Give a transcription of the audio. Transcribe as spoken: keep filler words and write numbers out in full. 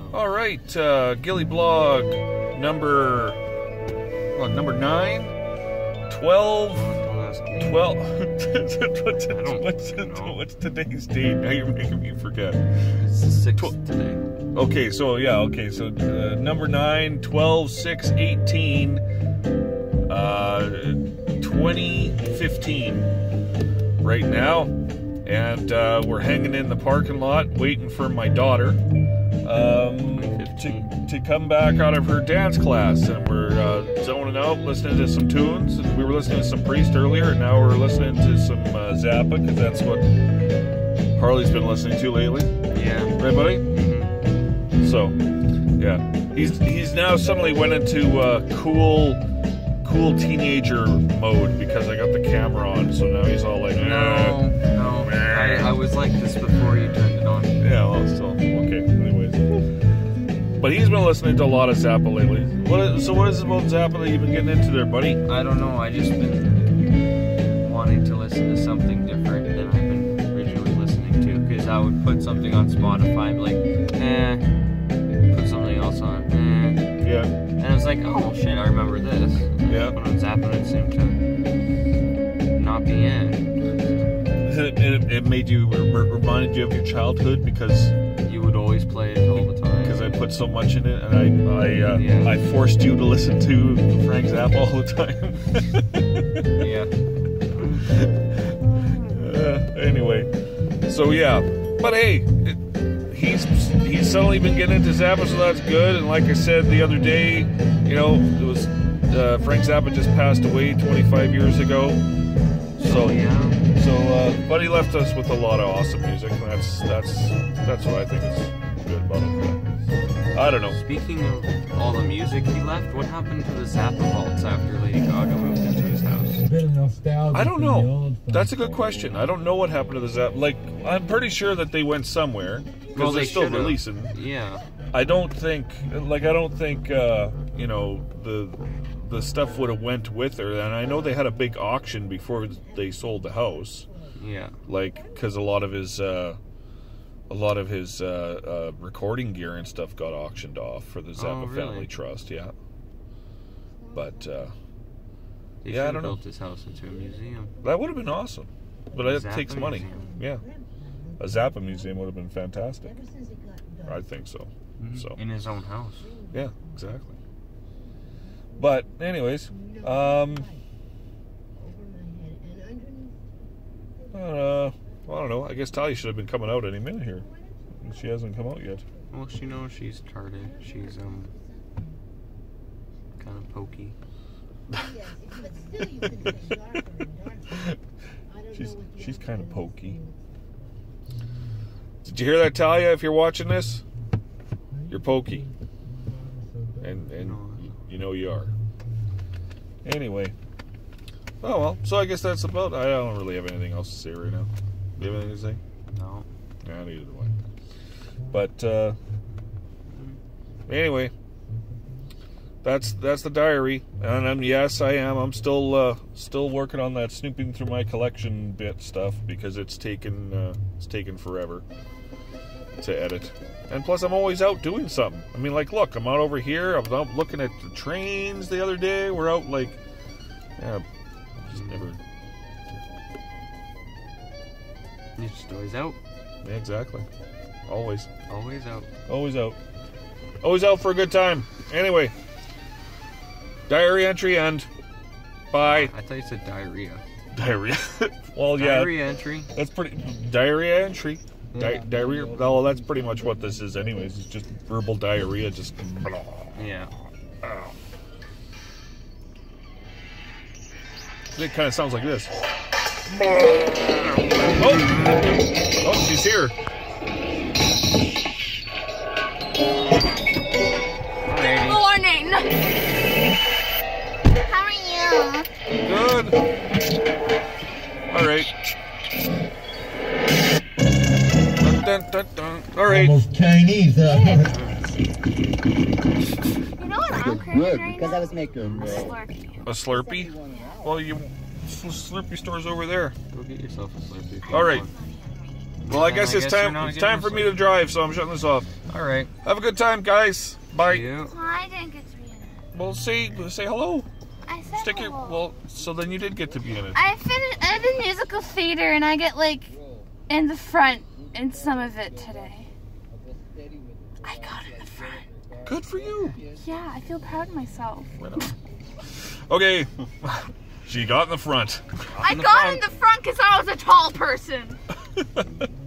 All right, uh, Gilly Blog number, well, number nine, twelve, twelve. what's, what's, what's today's date? Now you're making me forget. It's the sixth Tw today. Okay, so yeah, okay, so uh, number nine, twelve, six, eighteen, uh, twenty fifteen right now. And uh, we're hanging in the parking lot waiting for my daughter um, to, to come back out of her dance class. And we're uh, zoning out, listening to some tunes. And we were listening to some Priest earlier, and now we're listening to some uh, Zappa, because that's what Harley's been listening to lately. Yeah. Right, buddy? Mm-hmm. So, yeah. He's, he's now suddenly went into uh, cool... cool teenager mode because I got the camera on, so now he's all like, no, no, I, I was like this before you turned it on. Yeah, well, still, okay, anyways. But he's been listening to a lot of Zappa lately. What is, so what is it about Zappa that you've been getting into there, buddy? I don't know, I just been wanting to listen to something different than I've been originally listening to, because I would put something on Spotify and be like, eh, put something else on, eh. Yeah. And I was like, oh shit, I remember this. Yeah. When I was zapping, it seemed to not be in. It, it, it made you, it reminded you of your childhood because you would always play it all the time. Because I put so much in it, and I I, uh, yeah. I forced you to listen to Frank Zappa all the time. Yeah. uh, anyway, so yeah, but hey. It, He's he's suddenly been getting into Zappa, so that's good. And like I said the other day, you know, it was uh, Frank Zappa just passed away twenty-five years ago. So oh, yeah. So, uh, but he left us with a lot of awesome music, and that's that's that's what I think is good about him. I don't know. Speaking of all the music he left, what happened to the Zappa vaults after Lady Gaga moved into his house? I don't know. That's a good question. I don't know what happened to the Zappa. Like, I'm pretty sure that they went somewhere. Because well, they're they still should've. releasing. Yeah. I don't think, like, I don't think, uh, you know, the the stuff would have went with her. And I know they had a big auction before they sold the house. Yeah. Like, because a lot of his, uh, a lot of his uh, uh, recording gear and stuff got auctioned off for the Zappa oh, really? Family Trust. Yeah. But, uh, they yeah, I don't built know. his house into a museum. That would have been awesome. But A it Zappa takes money. museum. Yeah. A Zappa museum would have been fantastic. I think so. Mm-hmm. So in his own house. Yeah, exactly. But anyways, um, uh, I don't know. I guess Talya should have been coming out any minute here. She hasn't come out yet. Well, she knows she's retarded. She's um kind of pokey. she's she's kind of pokey. Did you hear that, Talya? If you're watching this, you're pokey, and and you know you are. Anyway, oh well. So I guess that's about. I don't really have anything else to say right now. Do you have anything to say? No. Yeah, neither do I. But uh, anyway, that's that's the diary, and um, yes, I am. I'm still uh, still working on that snooping through my collection bit stuff because it's taken uh, it's taken forever to edit. And plus, I'm always out doing something. I mean, like, look, I'm out over here. I was out looking at the trains the other day. We're out, like, yeah, just never. You're just always out. Yeah, exactly. Always. Always out. Always out. Always out for a good time. Anyway, diary entry end. Bye. I thought you said diarrhea. Diarrhea. Well, yeah. Diarrhea entry. That's pretty. Diarrhea entry. Di- Yeah. diarrhea. Well, that's pretty much what this is, anyways. It's just verbal diarrhea. Just. Yeah. It kind of sounds like this. Oh! Oh, she's here. Good morning. How are you? Good. All right. Dun, dun, dun, dun. All right. Almost Chinese, huh? You know what I'm craving Good, right because now? I was making A uh, Slurpee. A Slurpee? Well, you Slurpee store's over there. Go get yourself a Slurpee. All right. Well, I Then guess I it's guess you're time. not It's getting time for a me to drive, so I'm shutting this off. All right. Have a good time, guys. Bye. You. Well, I didn't get to be in it. Well, say say hello. I said Stick your hello. well. So then you did get to be in it. I finished. I did musical theater, and I get like in the front in some of it today. I got in the front. Good for you. Yeah, I feel proud of myself. Right on. Okay, she got in the front. I the got front. in the front because I was a tall person.